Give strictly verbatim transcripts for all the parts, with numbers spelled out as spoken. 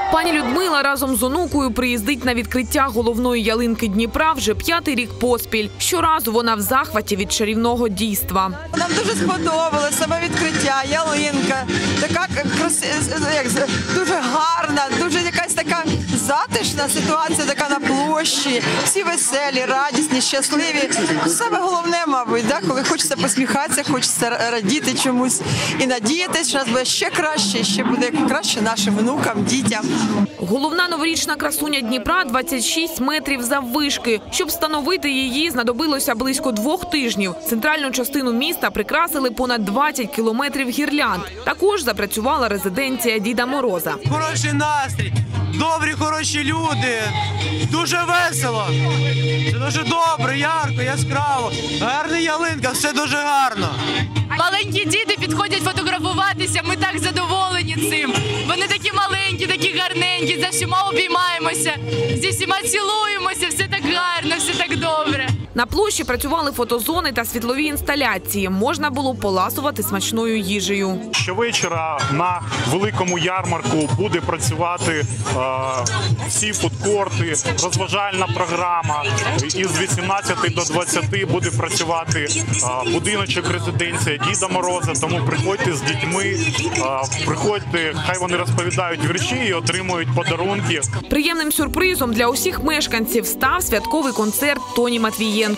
Пані Людмила разом з онукою приїздить на відкриття головної ялинки Дніпра вже п'ятий рік поспіль. Щоразу вона в захваті від чарівного дійства. Нам дуже сподобалося саме відкриття, ялинка, така як, дуже гарна, дуже якась така затишна ситуація, така на площі. Всі веселі, радісні, щасливі. Саме головне, мабуть, да, коли хочеться посміхатися, хочеться радіти чомусь і надіятися, що нас буде ще краще, ще буде краще нашим внукам, дітям. Головна новорічна красуня Дніпра – двадцять шість метрів заввишки. Щоб встановити її, знадобилося близько двох тижнів. Центральну частину міста прикрасили понад двадцять кілометрів гірлянд. Також запрацювала резиденція Діда Мороза. Хороший настрій, добрі, хороші люди, дуже весело, це дуже добре, ярко, яскраво, гарна ялинка, все дуже гарно. Маленькі діти підходять фотографуватися, ми так задоволені цим. Вони такі маленькі, такі гарненькі, за всіма обіймаємося, зі всіма цілуємося, все так гарно, все так добре. На площі працювали фотозони та світлові інсталяції. Можна було поласувати смачною їжею. Щовечора на великому ярмарку буде працювати е, всі фудкорти, розважальна програма. Із вісімнадцяти до двадцяти буде працювати е, будиночок резиденція Діда Мороза. Тому приходьте з дітьми, е, приходьте, хай вони розповідають вірші і отримують подарунки. Приємним сюрпризом для усіх мешканців став святковий концерт Тоні Матвієнко.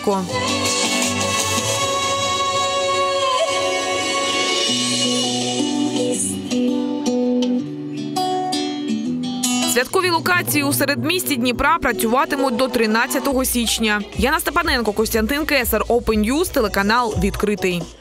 Святкові локації у середмісті Дніпра працюватимуть до тринадцятого січня. Яна Степаненко, Костянтин Кесар, Open News, телеканал «Відкритий».